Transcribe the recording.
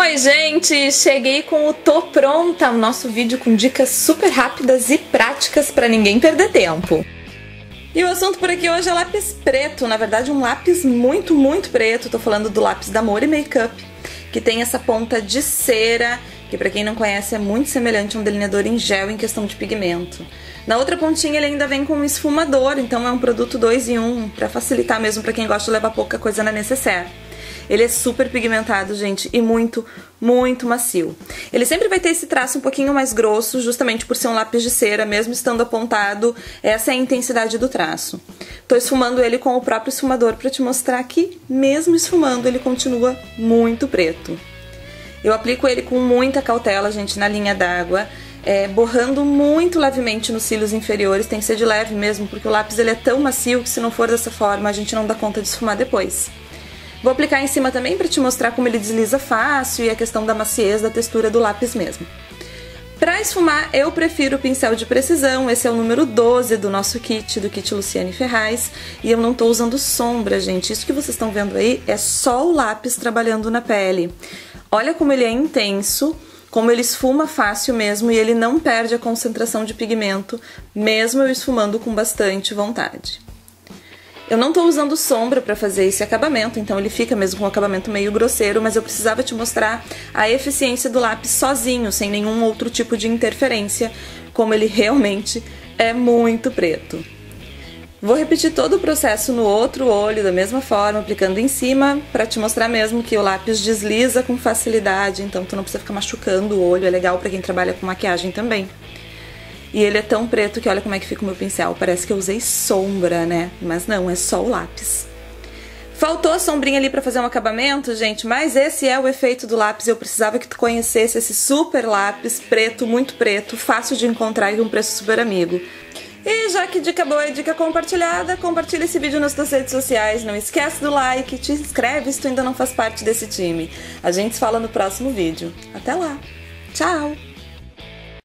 Oi gente, cheguei com o Tô Pronta, o nosso vídeo com dicas super rápidas e práticas pra ninguém perder tempo. E o assunto por aqui hoje é lápis preto, na verdade um lápis muito preto, tô falando do lápis da Mori Makeup, que tem essa ponta de cera, que pra quem não conhece é muito semelhante a um delineador em gel em questão de pigmento. Na outra pontinha ele ainda vem com um esfumador, então é um produto 2 em 1, pra facilitar mesmo pra quem gosta de levar pouca coisa na necessaire. Ele é super pigmentado, gente, e muito macio. Ele sempre vai ter esse traço um pouquinho mais grosso, justamente por ser um lápis de cera, mesmo estando apontado, essa é a intensidade do traço. Tô esfumando ele com o próprio esfumador pra te mostrar que, mesmo esfumando, ele continua muito preto. Eu aplico ele com muita cautela, gente, na linha d'água, borrando muito levemente nos cílios inferiores, tem que ser de leve mesmo, porque o lápis ele é tão macio que se não for dessa forma, a gente não dá conta de esfumar depois. Vou aplicar em cima também para te mostrar como ele desliza fácil e a questão da maciez da textura do lápis mesmo. Para esfumar, eu prefiro o pincel de precisão, esse é o número 12 do nosso kit, do kit Luciane Ferraz, e eu não tô usando sombra, gente. Isso que vocês estão vendo aí é só o lápis trabalhando na pele. Olha como ele é intenso, como ele esfuma fácil mesmo e ele não perde a concentração de pigmento, mesmo eu esfumando com bastante vontade. Eu não tô usando sombra pra fazer esse acabamento, então ele fica mesmo com um acabamento meio grosseiro, mas eu precisava te mostrar a eficiência do lápis sozinho, sem nenhum outro tipo de interferência, como ele realmente é muito preto. Vou repetir todo o processo no outro olho, da mesma forma, aplicando em cima, pra te mostrar mesmo que o lápis desliza com facilidade, então tu não precisa ficar machucando o olho, é legal pra quem trabalha com maquiagem também. E ele é tão preto que olha como é que fica o meu pincel. Parece que eu usei sombra, né? Mas não, é só o lápis. Faltou a sombrinha ali pra fazer um acabamento, gente, mas esse é o efeito do lápis. Eu precisava que tu conhecesse esse super lápis preto, muito preto, fácil de encontrar e com preço super amigo. E já que dica boa é dica compartilhada, compartilha esse vídeo nas tuas redes sociais. Não esquece do like, te inscreve se tu ainda não faz parte desse time. A gente se fala no próximo vídeo. Até lá! Tchau!